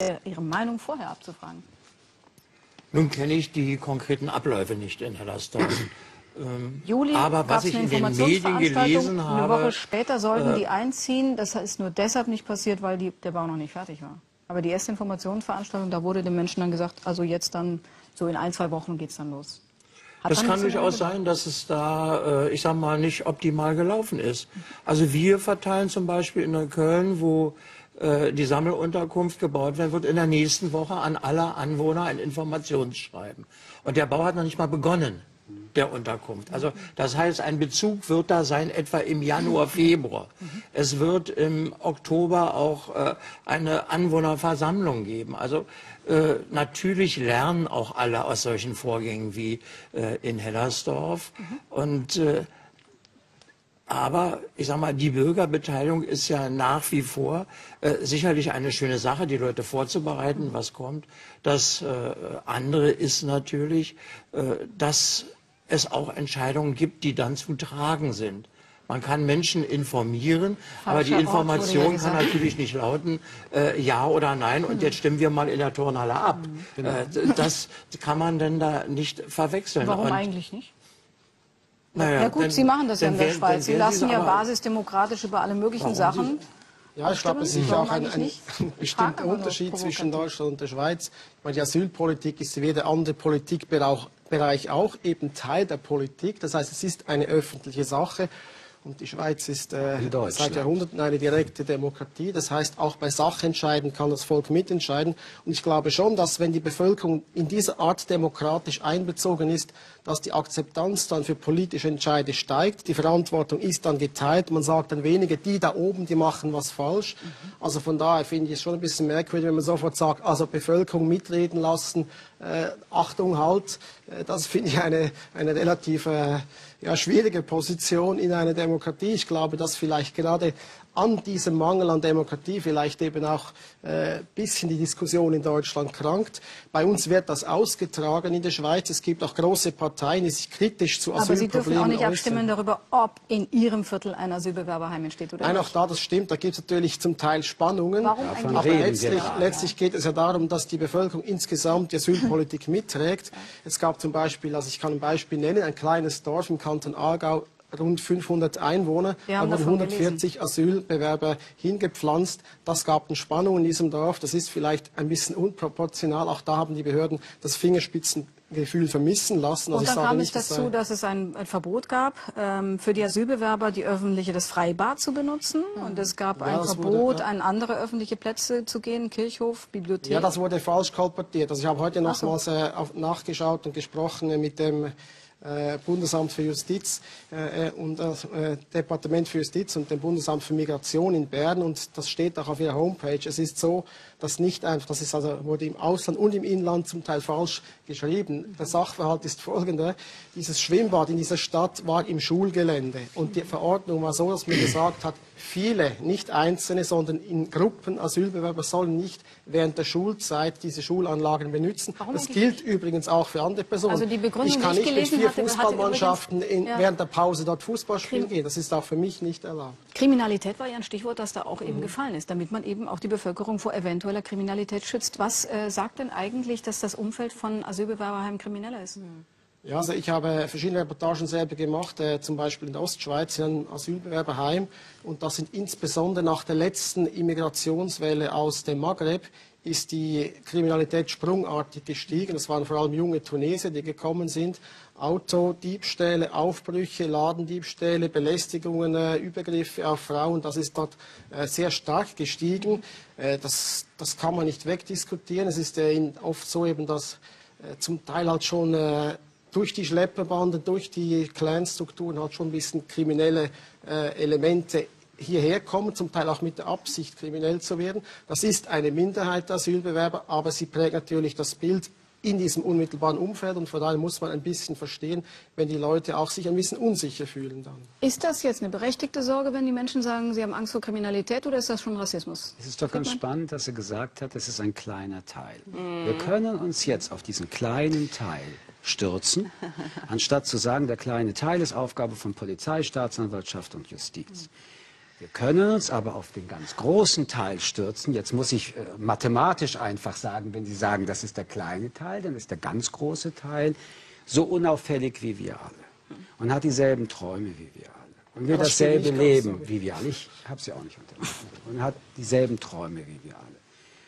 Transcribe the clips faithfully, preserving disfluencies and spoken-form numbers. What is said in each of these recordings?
Ihre Meinung vorher abzufragen? Nun kenne ich die konkreten Abläufe nicht in Hellersdorf. ähm, Juli aber was ich eine in den Medien gelesen habe... Eine Woche später sollten äh, die einziehen. Das ist nur deshalb nicht passiert, weil die, der Bau noch nicht fertig war. Aber die erste Informationsveranstaltung, da wurde den Menschen dann gesagt, also jetzt dann, so in ein, zwei Wochen geht es dann los. Hat das kann durchaus sein, dass es da, äh, ich sag mal, nicht optimal gelaufen ist. Also wir verteilen zum Beispiel in Neukölln, wo äh, die Sammelunterkunft gebaut werden wird, in der nächsten Woche an alle Anwohner ein Informationsschreiben. Und der Bau hat noch nicht mal begonnen, der Unterkunft. Also das heißt, ein Bezug wird da sein etwa im Januar, Februar. Es wird im Oktober auch äh, eine Anwohnerversammlung geben. Also äh, natürlich lernen auch alle aus solchen Vorgängen wie äh, in Hellersdorf. Und äh, aber ich sag mal, die Bürgerbeteiligung ist ja nach wie vor äh, sicherlich eine schöne Sache, die Leute vorzubereiten, was kommt. Das äh, andere ist natürlich, äh, dass es auch Entscheidungen gibt, die dann zu tragen sind. Man kann Menschen informieren, Falscher aber die Information ja kann natürlich nicht lauten, äh, ja oder nein, und jetzt stimmen wir mal in der Turnhalle ab. Genau. Äh, das kann man denn da nicht verwechseln. Warum und, eigentlich nicht? Naja, ja gut, denn, Sie machen das ja in der denn, Schweiz. Sie denn lassen ja aber, basisdemokratisch über alle möglichen Sachen. Ja, ich glaube, es ist auch ein, ein bestimmter Unterschied zwischen Deutschland und der Schweiz. Ich meine, die Asylpolitik ist wie jeder andere Politikbereich auch eben Teil der Politik. Das heißt, es ist eine öffentliche Sache. Und die Schweiz ist äh, seit Jahrhunderten eine direkte Demokratie. Das heißt, auch bei Sachentscheiden kann das Volk mitentscheiden. Und ich glaube schon, dass wenn die Bevölkerung in dieser Art demokratisch einbezogen ist, dass die Akzeptanz dann für politische Entscheide steigt. Die Verantwortung ist dann geteilt. Man sagt dann weniger, die da oben, die machen was falsch. Mhm. Also von daher finde ich es schon ein bisschen merkwürdig, wenn man sofort sagt, also Bevölkerung mitreden lassen, äh, Achtung, halt. Äh, das finde ich eine, eine relativ äh, ja, schwierige Position in einer Demokratie. Ich glaube, dass vielleicht gerade an diesem Mangel an Demokratie vielleicht eben auch ein äh, bisschen die Diskussion in Deutschland krankt. Bei uns wird das ausgetragen in der Schweiz. Es gibt auch große Parteien, die sich kritisch zu Asylproblemen äußern. Aber Sie dürfen auch nicht abstimmen darüber, ob in Ihrem Viertel ein Asylbewerberheim entsteht oder Nein, nicht. Auch da, das stimmt. Da gibt es natürlich zum Teil Spannungen. Warum ja, aber letztlich, letztlich geht es ja darum, dass die Bevölkerung insgesamt die Asylpolitik mitträgt. Es gab zum Beispiel, also ich kann ein Beispiel nennen, ein kleines Dorf im Kanton Aargau, rund fünfhundert Einwohner, da wurden hundertvierzig gelesen. Asylbewerber hingepflanzt. Das gab eine Spannung in diesem Dorf. Das ist vielleicht ein bisschen unproportional. Auch da haben die Behörden das Fingerspitzengefühl vermissen lassen. Also und dann kam es dazu, dass es ein, ein Verbot gab, ähm, für die Asylbewerber die öffentliche, das Freibad zu benutzen. Und es gab ja, ein Verbot, wurde, ja. an andere öffentliche Plätze zu gehen, Kirchhof, Bibliothek. Ja, das wurde falsch kolportiert. Also ich habe heute nochmals äh, nachgeschaut und gesprochen äh, mit dem Äh, Bundesamt für Justiz äh, und das äh, Departement für Justiz und dem Bundesamt für Migration in Bern, und das steht auch auf ihrer Homepage. Es ist so, dass nicht einfach, das ist also, wurde im Ausland und im Inland zum Teil falsch geschrieben. Der Sachverhalt ist folgender: Dieses Schwimmbad in dieser Stadt war im Schulgelände, und die Verordnung war so, dass man gesagt hat, viele, nicht einzelne, sondern in Gruppen Asylbewerber sollen nicht während der Schulzeit diese Schulanlagen benutzen. Warum das gilt nicht? Übrigens auch für andere Personen. Also die Begründung, ich kann die ich nicht mit vier hatte, Fußballmannschaften hatte in, ja. während der Pause dort Fußball spielen gehen. Das ist auch für mich nicht erlaubt. Kriminalität war ja ein Stichwort, das da auch mhm. eben gefallen ist, damit man eben auch die Bevölkerung vor eventueller Kriminalität schützt. Was äh, sagt denn eigentlich, dass das Umfeld von Asylbewerberheimen krimineller ist? Mhm. Ja, also ich habe verschiedene Reportagen selber gemacht, äh, zum Beispiel in der Ostschweiz, in einem Asylbewerberheim. Und das sind insbesondere nach der letzten Immigrationswelle aus dem Maghreb ist die Kriminalität sprungartig gestiegen. Das waren vor allem junge Tunesier, die gekommen sind. Autodiebstähle, Aufbrüche, Ladendiebstähle, Belästigungen, äh, Übergriffe auf Frauen, das ist dort äh, sehr stark gestiegen. Äh, das, das kann man nicht wegdiskutieren. Es ist äh, oft so eben, dass äh, zum Teil halt schon äh, durch die Schlepperbanden, durch die Clanstrukturen halt schon ein bisschen kriminelle äh, Elemente hierher kommen, zum Teil auch mit der Absicht, kriminell zu werden. Das ist eine Minderheit der Asylbewerber, aber sie prägt natürlich das Bild in diesem unmittelbaren Umfeld, und von daher muss man ein bisschen verstehen, wenn die Leute auch sich ein bisschen unsicher fühlen dann. Ist das jetzt eine berechtigte Sorge, wenn die Menschen sagen, sie haben Angst vor Kriminalität, oder ist das schon Rassismus? Es ist doch ganz spannend, dass er gesagt hat, es ist ein kleiner Teil. Mm. Wir können uns jetzt auf diesen kleinen Teil stürzen, anstatt zu sagen, der kleine Teil ist Aufgabe von Polizei, Staatsanwaltschaft und Justiz. Wir können uns aber auf den ganz großen Teil stürzen. Jetzt muss ich äh, mathematisch einfach sagen, wenn Sie sagen, das ist der kleine Teil, dann ist der ganz große Teil so unauffällig wie wir alle und hat dieselben Träume wie wir alle und will dasselbe Leben wie wir alle. Ich habe sie auch nicht unterrichtet. Und hat dieselben Träume wie wir alle.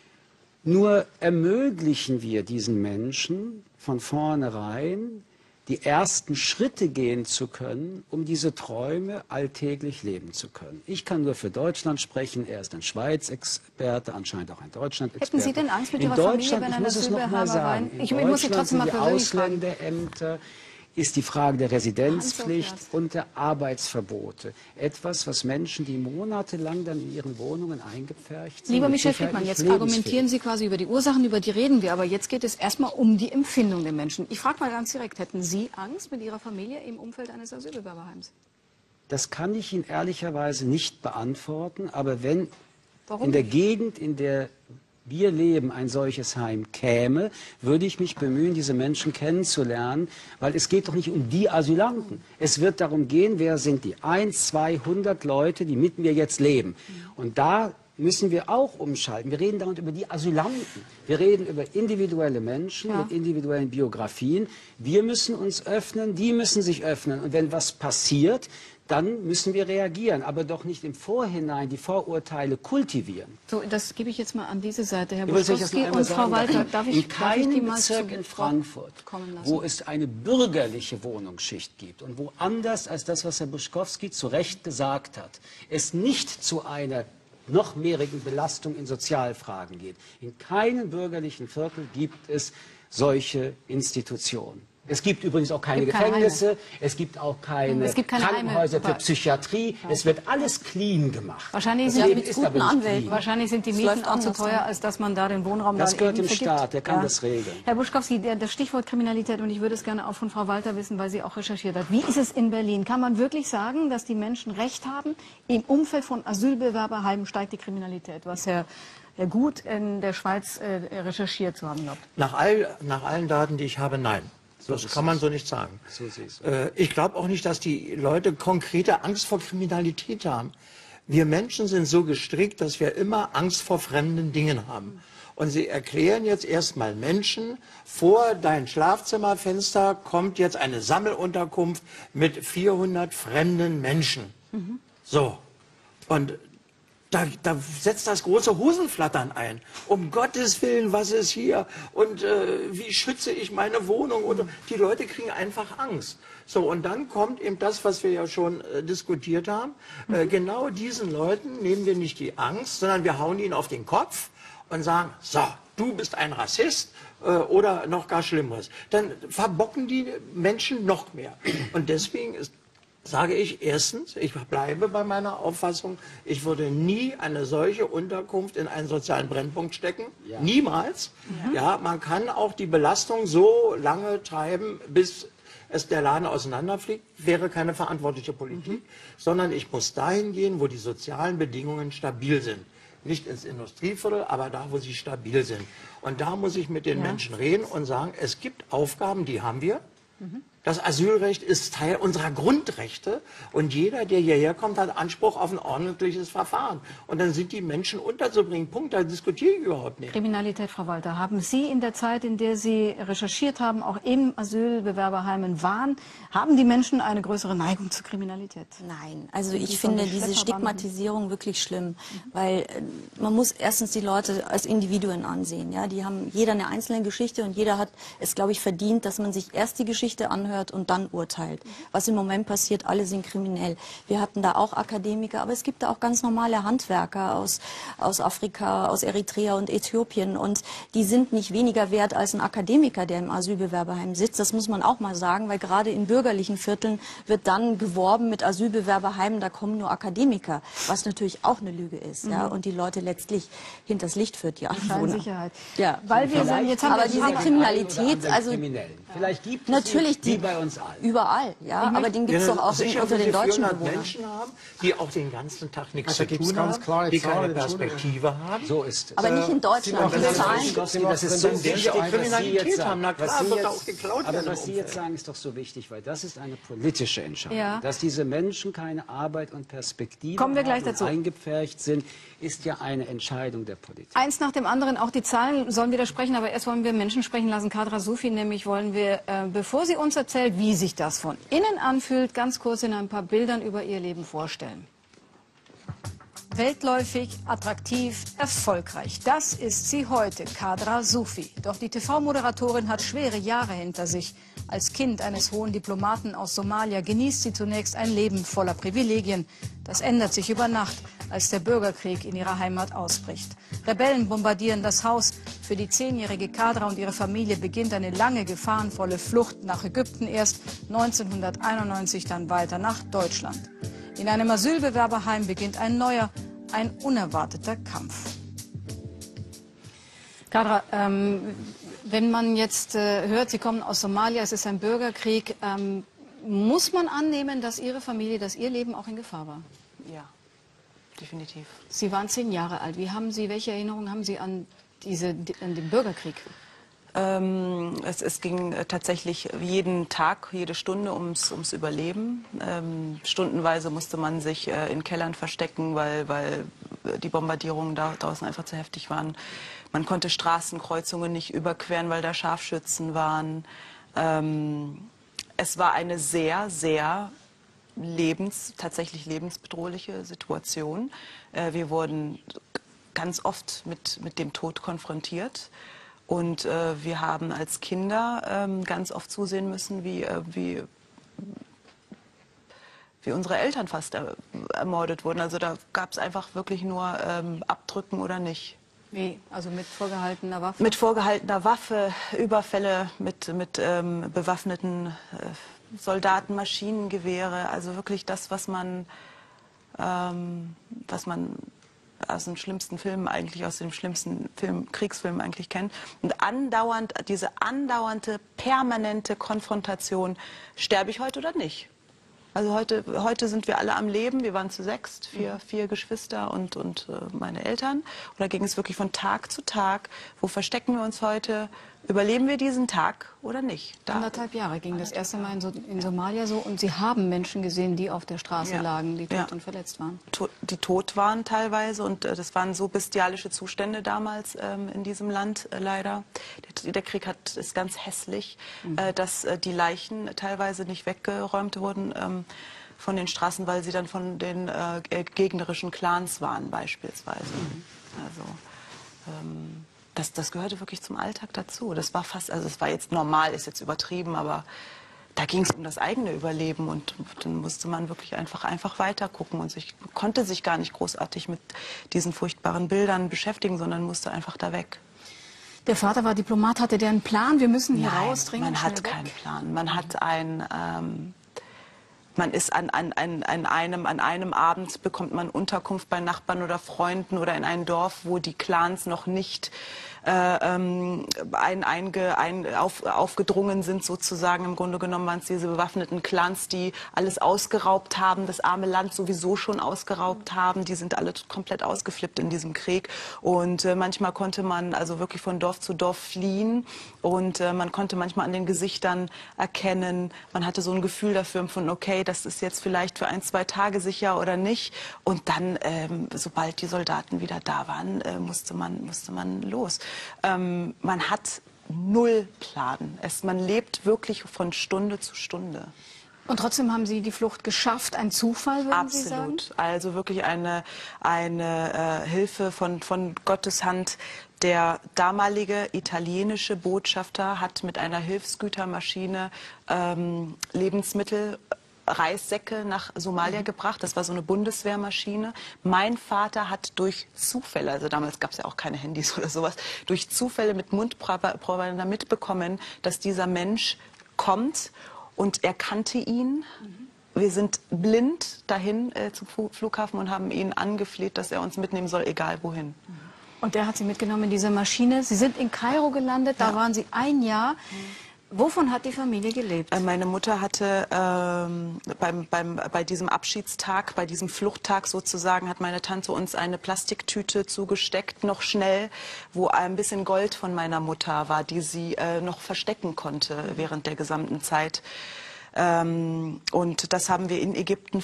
Nur ermöglichen wir diesen Menschen von vornherein, die ersten Schritte gehen zu können, um diese Träume alltäglich leben zu können. Ich kann nur für Deutschland sprechen, er ist ein Schweiz-Experte, anscheinend auch ein Deutschland-Experte. Hätten Sie denn Angst mit in Ihrer Deutschland, Familie, wenn ich ein muss es noch mal sagen, ich, ich muss Sie trotzdem mal die persönlich fragen. Ausländerämter, ist die Frage der Residenzpflicht und der Arbeitsverbote. Etwas, was Menschen, die monatelang dann in ihren Wohnungen eingepfercht sind. Lieber Michel Friedmann, jetzt argumentieren Sie quasi über die Ursachen, über die reden wir, aber jetzt geht es erstmal um die Empfindung der Menschen. Ich frage mal ganz direkt, hätten Sie Angst mit Ihrer Familie im Umfeld eines Asylbewerberheims? Das kann ich Ihnen ehrlicherweise nicht beantworten, aber wenn Warum in der nicht? Gegend, in der wir leben, ein solches Heim käme, würde ich mich bemühen, diese Menschen kennenzulernen, weil es geht doch nicht um die Asylanten. Es wird darum gehen, wer sind die eins, zweihundert Leute, die mit mir jetzt leben. Und da müssen wir auch umschalten. Wir reden dauernd über die Asylanten. Wir reden über individuelle Menschen Ja. mit individuellen Biografien. Wir müssen uns öffnen, die müssen sich öffnen. Und wenn was passiert, dann müssen wir reagieren, aber doch nicht im Vorhinein die Vorurteile kultivieren. So, das gebe ich jetzt mal an diese Seite, Herr Übrigens, wenn ich das noch Buschkowski einmal und Frau sagen darf, Walter. Darf ich, in darf ich keinem die mal Bezirk zu in Wort Frankfurt, kommen lassen? wo es eine bürgerliche Wohnungsschicht gibt und wo anders als das, was Herr Buschkowski zu Recht gesagt hat, es nicht zu einer noch mehrigen Belastung in Sozialfragen geht. In keinem bürgerlichen Viertel gibt es solche Institutionen. Es gibt übrigens auch keine Es gibt keine Gefängnisse, Heime. es gibt auch keine, Es gibt keine Krankenhäuser Heime. für Psychiatrie. Es wird alles clean gemacht. Wahrscheinlich Das sind, Leben die, ist guten aber nicht Anwälten. clean. wahrscheinlich sind die Es Mieten läuft auch zu anders teuer, an. als dass man da den Wohnraum Das dann gehört eben dem vergibt. Staat, der kann das regeln. Herr Buschkowski, der, das Stichwort Kriminalität, und ich würde es gerne auch von Frau Walter wissen, weil sie auch recherchiert hat. Wie ist es in Berlin? Kann man wirklich sagen, dass die Menschen Recht haben? Im Umfeld von Asylbewerberheimen steigt die Kriminalität, was Herr, Herr Gut in der Schweiz äh, recherchiert zu haben glaubt. Nach, all, nach allen Daten, die ich habe, nein. Das kann man so nicht sagen. So sehe ich's. Äh, ich glaube auch nicht, dass die Leute konkrete Angst vor Kriminalität haben. Wir Menschen sind so gestrickt, dass wir immer Angst vor fremden Dingen haben. Und sie erklären jetzt erstmal Menschen, vor dein Schlafzimmerfenster kommt jetzt eine Sammelunterkunft mit vierhundert fremden Menschen. Mhm. So. Und Da, da setzt das große Hosenflattern ein. Um Gottes Willen, was ist hier? Und äh, wie schütze ich meine Wohnung? Und die Leute kriegen einfach Angst. So, und dann kommt eben das, was wir ja schon äh, diskutiert haben. Äh, genau diesen Leuten nehmen wir nicht die Angst, sondern wir hauen ihnen auf den Kopf und sagen, so, du bist ein Rassist äh, oder noch gar Schlimmeres. Dann verbocken die Menschen noch mehr. Und deswegen ist sage ich erstens, ich bleibe bei meiner Auffassung, ich würde nie eine solche Unterkunft in einen sozialen Brennpunkt stecken. Ja. Niemals. Ja. Ja, man kann auch die Belastung so lange treiben, bis es der Laden auseinanderfliegt, wäre keine verantwortliche Politik, mhm. sondern ich muss dahin gehen, wo die sozialen Bedingungen stabil sind. Nicht ins Industrieviertel, aber da, wo sie stabil sind. Und da muss ich mit den ja. Menschen reden und sagen, es gibt Aufgaben, die haben wir. Mhm. Das Asylrecht ist Teil unserer Grundrechte und jeder, der hierher kommt, hat Anspruch auf ein ordentliches Verfahren. Und dann sind die Menschen unterzubringen. Punkt, da diskutiere ich überhaupt nicht. Kriminalität, Frau Walter, haben Sie in der Zeit, in der Sie recherchiert haben, auch im Asylbewerberheimen waren, haben die Menschen eine größere Neigung zur Kriminalität? Nein, also ich Die finde von der diese Stigmatisierung wirklich schlimm, weil äh, man muss erstens die Leute als Individuen ansehen. Ja, die haben jeder eine einzelne Geschichte und jeder hat es, glaube ich, verdient, dass man sich erst die Geschichte anhört und dann urteilt. Was im Moment passiert, alle sind kriminell. Wir hatten da auch Akademiker, aber es gibt da auch ganz normale Handwerker aus, aus Afrika, aus Eritrea und Äthiopien und die sind nicht weniger wert als ein Akademiker, der im Asylbewerberheim sitzt. Das muss man auch mal sagen, weil gerade in bürgerlichen Vierteln wird dann geworben mit Asylbewerberheimen, da kommen nur Akademiker, was natürlich auch eine Lüge ist, mhm. ja, und die Leute letztlich hinters Licht führt, die Anwohner. Sicherheit. Ja, weil wir sagen, jetzt haben aber wir diese Kriminalität, also Vielleicht gibt es natürlich die, bei uns allen. Überall, ja. Aber den gibt es doch auch sicher, unter den deutschen vierhundert Bewohnern. Menschen haben, die auch den ganzen Tag nichts Also zu gibt's tun ganz haben, klare die keine Zahlen, Perspektive haben. So ist es. Aber nicht in Deutschland. Sie Diese machen Zahlen. das- Das ist so Wenn wichtig, sie auch was Sie Kriminalität jetzt haben, na sagen. klar, Was Sie wird jetzt- auch geklaut Aber werden was im Sie jetzt Umfeld. sagen, ist doch so wichtig, weil das ist eine politische Entscheidung. Ja. Dass diese Menschen keine Arbeit und Perspektive Kommen wir gleich haben und dazu. eingepfercht sind, ist ja eine Entscheidung der Politik. Eins nach dem anderen, auch die Zahlen sollen widersprechen, aber erst wollen wir Menschen sprechen lassen. Kadra Soufi, nämlich wollen wir, äh, bevor sie uns erzählt, wie sich das von innen anfühlt, ganz kurz in ein paar Bildern über ihr Leben vorstellen. Weltläufig, attraktiv, erfolgreich. Das ist sie heute, Kadra Soufi. Doch die T V-Moderatorin hat schwere Jahre hinter sich. Als Kind eines hohen Diplomaten aus Somalia genießt sie zunächst ein Leben voller Privilegien. Das ändert sich über Nacht, als der Bürgerkrieg in ihrer Heimat ausbricht. Rebellen bombardieren das Haus. Für die zehnjährige Kadra und ihre Familie beginnt eine lange, gefahrenvolle Flucht nach Ägypten erst, neunzehnhunderteinundneunzig dann weiter nach Deutschland. In einem Asylbewerberheim beginnt ein neuer, ein unerwarteter Kampf. Kadra, ähm, wenn man jetzt äh, hört, Sie kommen aus Somalia, es ist ein Bürgerkrieg, ähm, muss man annehmen, dass Ihre Familie, dass Ihr Leben auch in Gefahr war? Ja, definitiv. Sie waren zehn Jahre alt. Wie haben Sie, welche Erinnerungen haben Sie an, diese, an den Bürgerkrieg? Ähm, es, es ging äh, tatsächlich jeden Tag, jede Stunde ums, ums Überleben. Ähm, stundenweise musste man sich äh, in Kellern verstecken, weil, weil die Bombardierungen da draußen einfach zu heftig waren. Man konnte Straßenkreuzungen nicht überqueren, weil da Scharfschützen waren. Ähm, es war eine sehr, sehr lebens, tatsächlich lebensbedrohliche Situation. Äh, wir wurden ganz oft mit, mit dem Tod konfrontiert. Und äh, wir haben als Kinder ähm, ganz oft zusehen müssen, wie, äh, wie, wie unsere Eltern fast er, ermordet wurden. Also da gab es einfach wirklich nur ähm, Abdrücken oder nicht. Wie? Also mit vorgehaltener Waffe? Mit vorgehaltener Waffe, Überfälle mit, mit ähm, bewaffneten äh, Soldaten, Maschinengewehre. Also wirklich das, was man, ähm, was man aus den schlimmsten Filmen eigentlich, aus dem schlimmsten Film, Kriegsfilm eigentlich kennt. Und andauernd, diese andauernde, permanente Konfrontation, sterbe ich heute oder nicht? Also heute, heute sind wir alle am Leben, wir waren zu sechst, vier, vier Geschwister und, und äh, meine Eltern. Und da ging es wirklich von Tag zu Tag, wo verstecken wir uns heute, überleben wir diesen Tag oder nicht? Da, Anderthalb Jahre ging das erste Mal in, so, in Somalia so und Sie haben Menschen gesehen, die auf der Straße Ja. lagen, die tot Ja. und verletzt waren. to- die tot waren teilweise und äh, das waren so bestialische Zustände damals ähm, in diesem Land äh, leider. Der, der Krieg hat, ist ganz hässlich, Mhm. äh, dass äh, die Leichen teilweise nicht weggeräumt wurden ähm, von den Straßen, weil sie dann von den äh, äh, gegnerischen Clans waren beispielsweise. Mhm. Also ähm, das, das gehörte wirklich zum Alltag dazu. Das war fast, also es war jetzt normal, ist jetzt übertrieben, aber da ging es um das eigene Überleben und dann musste man wirklich einfach, einfach weiter gucken und sich, konnte sich gar nicht großartig mit diesen furchtbaren Bildern beschäftigen, sondern musste einfach da weg. Der Vater war Diplomat, hatte der einen Plan? Wir müssen hier Nein, raus, dringend man schnell hat weg. keinen Plan. Man hat ein, ähm, man ist an, an, an, an, einem, an einem Abend bekommt man Unterkunft bei Nachbarn oder Freunden oder in ein Dorf, wo die Clans noch nicht äh, ähm, ein, einge, ein, auf, aufgedrungen sind sozusagen. Im Grunde genommen waren es diese bewaffneten Clans, die alles ausgeraubt haben, das arme Land sowieso schon ausgeraubt haben. Die sind alle komplett ausgeflippt in diesem Krieg. Und äh, manchmal konnte man also wirklich von Dorf zu Dorf fliehen und äh, man konnte manchmal an den Gesichtern erkennen, man hatte so ein Gefühl dafür von, okay, das ist jetzt vielleicht für ein, zwei Tage sicher oder nicht. Und dann, ähm, sobald die Soldaten wieder da waren, äh, musste man, musste man los. Ähm, man hat null Plan. Es, man lebt wirklich von Stunde zu Stunde. Und trotzdem haben Sie die Flucht geschafft. Ein Zufall, würden Sie sagen? Absolut. Also wirklich eine, eine äh, Hilfe von, von Gottes Hand. Der damalige italienische Botschafter hat mit einer Hilfsgütermaschine ähm, Lebensmittel, Reissäcke nach Somalia Mhm. gebracht. Das war so eine Bundeswehrmaschine. Mein Vater hat durch Zufälle, also damals gab es ja auch keine Handys oder sowas, durch Zufälle mit Mundpropaganda mitbekommen, dass dieser Mensch kommt und er kannte ihn. Mhm. Wir sind blind dahin äh, zum Flughafen und haben ihn angefleht, dass er uns mitnehmen soll, egal wohin. Mhm. Und der hat Sie mitgenommen in diese Maschine. Sie sind in Kairo gelandet, da Ja. waren Sie ein Jahr. Wovon hat die Familie gelebt? Äh, Meine Mutter hatte ähm, beim, beim, bei diesem Abschiedstag, bei diesem Fluchttag sozusagen, hat meine Tante uns eine Plastiktüte zugesteckt, noch schnell, wo ein bisschen Gold von meiner Mutter war, die sie äh, noch verstecken konnte während der gesamten Zeit. Ähm, und das haben wir in Ägypten